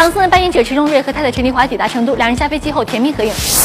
唐僧扮演者池中瑞和太太陈丽华抵达成都，两人下飞机后甜蜜合影。